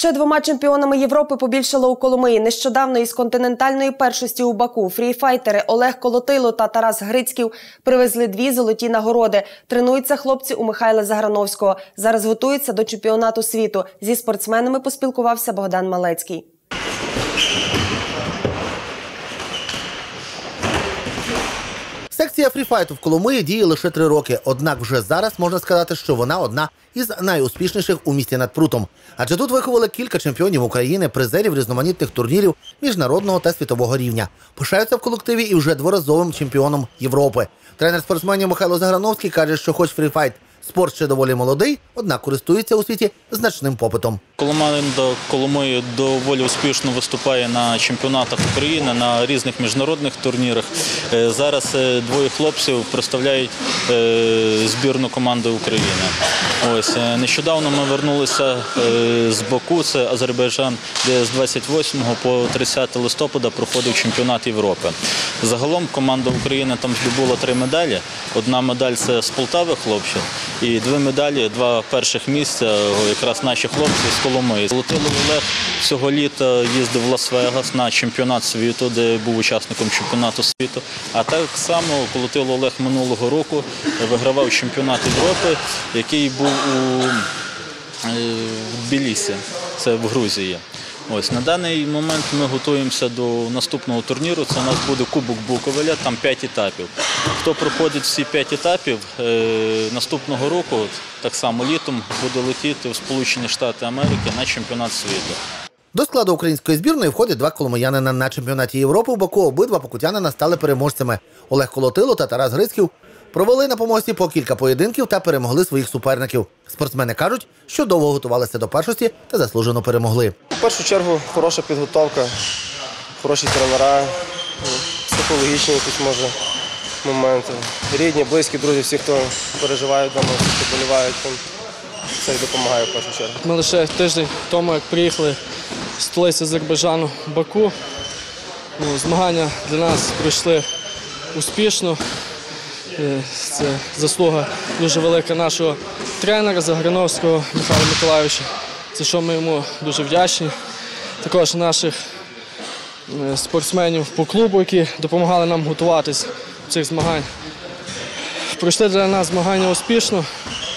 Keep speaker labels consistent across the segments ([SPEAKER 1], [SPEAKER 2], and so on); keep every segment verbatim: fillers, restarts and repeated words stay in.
[SPEAKER 1] Ще двома чемпіонами Європи побільшало у Коломиї. Нещодавно із континентальної першості у Баку фріфайтери Олег Колотило та Тарас Грицьків привезли дві золоті нагороди. Тренуються хлопці у Михайла Заграновського. Зараз готуються до чемпіонату світу. Зі спортсменами поспілкувався Богдан Малецький.
[SPEAKER 2] Секція фріфайту в Коломиї діє лише три роки, однак вже зараз можна сказати, що вона одна із найуспішніших у місті над Прутом. Адже тут виховали кілька чемпіонів України, призерів різноманітних турнірів міжнародного та світового рівня. Пишаються в колективі і вже дворазовим чемпіоном Європи. Тренер спортсменів Михайло Заграновський каже, що хоч фріфайт спорт ще доволі молодий, однак користується у світі значним попитом.
[SPEAKER 3] Команда Коломиї доволі успішно виступає на чемпіонатах України, на різних міжнародних турнірах. Зараз двоє хлопців представляють збірну команди України. Ось, нещодавно ми вернулися з Баку, це Азербайджан, де з двадцять восьмого по тридцяте листопада проходив чемпіонат Європи. Загалом команда України там здобула три медалі. Одна медаль – це з Полтави хлопці, і дві медалі, два перших місця якраз наші хлопці з Коломиї. Колотило Олег цього літа їздив в Лас-Вегас на чемпіонат світу, де був учасником чемпіонату світу. А так само Колотило Олег минулого року вигравав чемпіонат Європи, який був у Тбілісі, це в Грузії. Ось, на даний момент ми готуємося до наступного турніру, це у нас буде Кубок Буковеля, там п'ять етапів. Хто проходить всі п'ять етапів, е, наступного року, так само літом, буде летіти в Сполучені Штати Америки на чемпіонат світу.
[SPEAKER 2] До складу української збірної входять два коломиянина. На чемпіонаті Європи в Баку обидва покутянина стали переможцями. Олег Колотило та Тарас Грицьків провели на помості по кілька поєдинків та перемогли своїх суперників. Спортсмени кажуть, що довго готувалися до першості та заслужено перемогли.
[SPEAKER 4] В першу чергу хороша підготовка, хороші тренера, психологічні якісь, може, моменти. Рідні, близькі, друзі, всі, хто переживають вдома, всі, хто болівають, це й допомагає в першу чергу.
[SPEAKER 5] Ми лише тиждень тому, як приїхали з столиці Азербайджану в Баку, ну, змагання для нас пройшли успішно. Це заслуга дуже велика нашого тренера Заграновського Михайла Миколайовича, за що ми йому дуже вдячні. Також наших спортсменів по клубу, які допомагали нам готуватися до цих змагань. Пройшли для нас змагання успішно,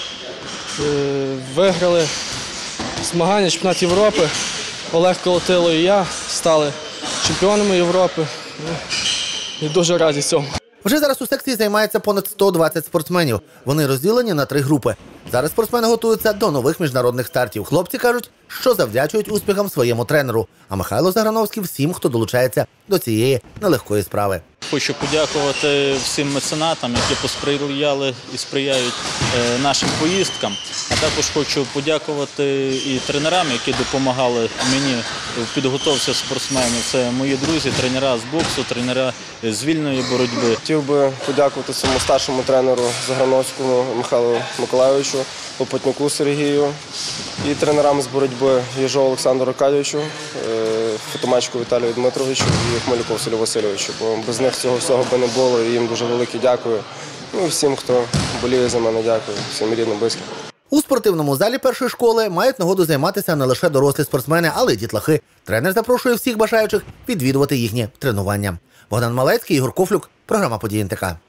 [SPEAKER 5] виграли змагання чемпіонат Європи. Олег Колотило і я стали чемпіонами Європи і дуже раді цьому.
[SPEAKER 2] Вже зараз у секції займається понад сто двадцять спортсменів. Вони розділені на три групи. Зараз спортсмени готуються до нових міжнародних стартів. Хлопці кажуть, що завдячують успіхам своєму тренеру. А Михайло Заграновський всім, хто долучається до цієї нелегкої справи.
[SPEAKER 3] Хочу подякувати всім меценатам, які посприяли і сприяють нашим поїздкам. А також хочу подякувати і тренерам, які допомагали мені в підготовці спортсменів. Це мої друзі, тренера з боксу, тренера з вільної боротьби.
[SPEAKER 4] Хотів би подякувати своєму старшому тренеру Заграновському Михайлу Миколайовичу, Опитнику Сергію і тренерам з боротьби Єжову Олександру Аркадійовичу, Фотомачку Віталію Дмитровичу і Хмелюку Василю Васильовичу. Бо без них цього всього би не було, і їм дуже велике дякую. Ну і всім, хто боліє за мене, дякую, всім рідним, близьким.
[SPEAKER 2] У спортивному залі першої школи мають нагоду займатися не лише дорослі спортсмени, але й дітлахи. Тренер запрошує всіх бажаючих відвідувати їхні тренування. Богдан Малецький, Ігор Кофлюк, програма «Події ен те ка».